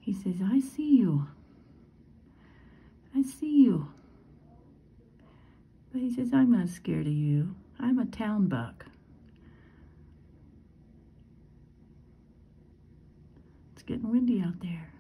He says, I see you. I see you. But he says, I'm not scared of you. I'm a town buck. It's getting windy out there.